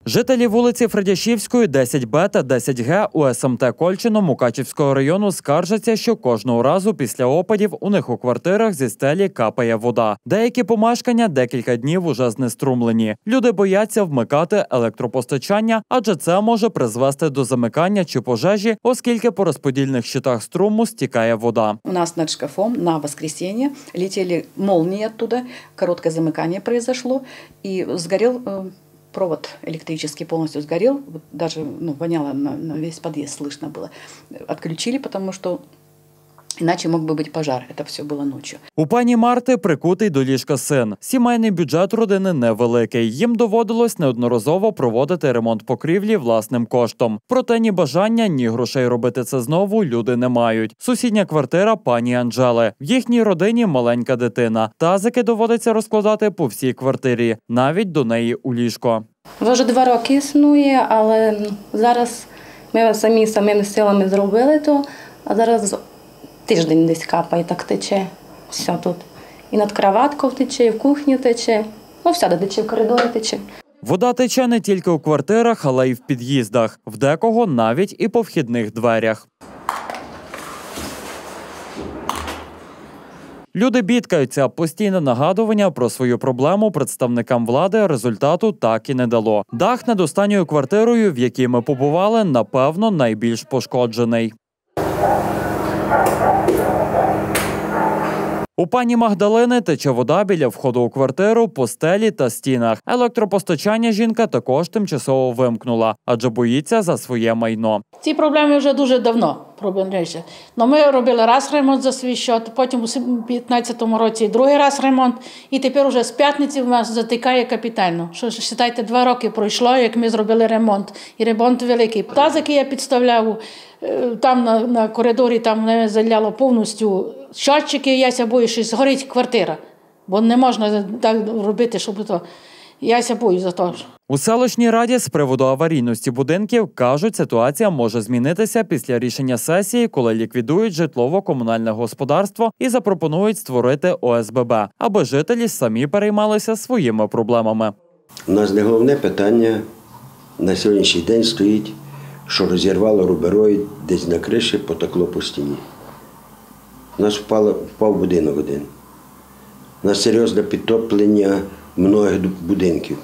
Жителі вулиці Фредяшівської, 10Б та 10Г у СМТ Кольчино Мукачівського району скаржаться, що кожного разу після опадів у них у квартирах зі стелі капає вода. Деякі помешкання декілька днів уже знеструмлені. Люди бояться вмикати електропостачання, адже це може призвести до замикання чи пожежі, оскільки по розподільних щитах струму стікає вода. У нас над шкафом на воскресенье летели молнии оттуда, короткое замыкание произошло и сгорел провод электрический, полностью сгорел, даже воняло на весь подъезд, слышно было. Отключили, потому что иначе мог бы быть пожар. Это все было ночью. У пані Марти прикутий до ліжка син. Сімейний бюджет родини невеликий. Їм доводилось неодноразово проводити ремонт покрівлі власним коштом. Проте ні бажання, ні грошей робити це знову люди не мають. Сусідня квартира пані Анжели. В їхній родині маленька дитина. Тазики доводиться розкладати по всій квартирі, навіть до неї у ліжко. Вже 2 роки існує, але зараз ми самими силами зробили то, а зараз тиждень десь капає, так тече. Все тут. І над кроваткою тече, і в кухні тече. Всюди тече, в коридорі тече. Вода тече не тільки у квартирах, але й в під'їздах. В декого навіть і по вхідних дверях. Люди бідкаються. Постійне нагадування про свою проблему представникам влади результату так і не дало. Дах над останньою квартирою, в якій ми побували, напевно, найбільш пошкоджений. У пані Магдалини тече вода біля входу у квартиру, по стелі та стінах. Електропостачання жінка також тимчасово вимкнула, адже боїться за своє майно. Ці проблеми вже дуже давно проблемніше. Ми робили раз ремонт за свій счет, потім у 2015 році другий раз ремонт, і тепер вже з п'ятниці в нас затикає капітально. Що ж, вважайте, 2 роки пройшло, як ми зробили ремонт. І ремонт великий. Тазики я підставляв, там на коридорі там не заляло повністю щотчики, я боюсь, що згорить квартира. Бо не можна так робити, щоб то... Я боюсь за те. У селищній раді з приводу аварійності будинків кажуть, ситуація може змінитися після рішення сесії, коли ліквідують житлово-комунальне господарство і запропонують створити ОСББ, аби жителі самі переймалися своїми проблемами. У нас не головне питання на сьогоднішній день стоїть, що розірвало рубероїд, десь на криші потекло по стіні. У нас впав будинок один. У нас серйозне підтоплення многих будинків.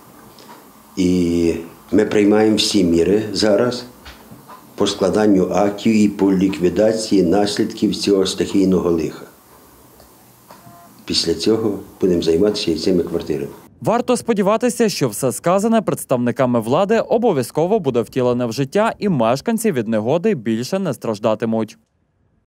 І ми приймаємо всі міри зараз по складанню актів і по ліквідації наслідків цього стихійного лиха. Після цього будемо займатися і цими квартирами. Варто сподіватися, що все сказане представниками влади обов'язково буде втілене в життя і мешканці від негоди більше не страждатимуть.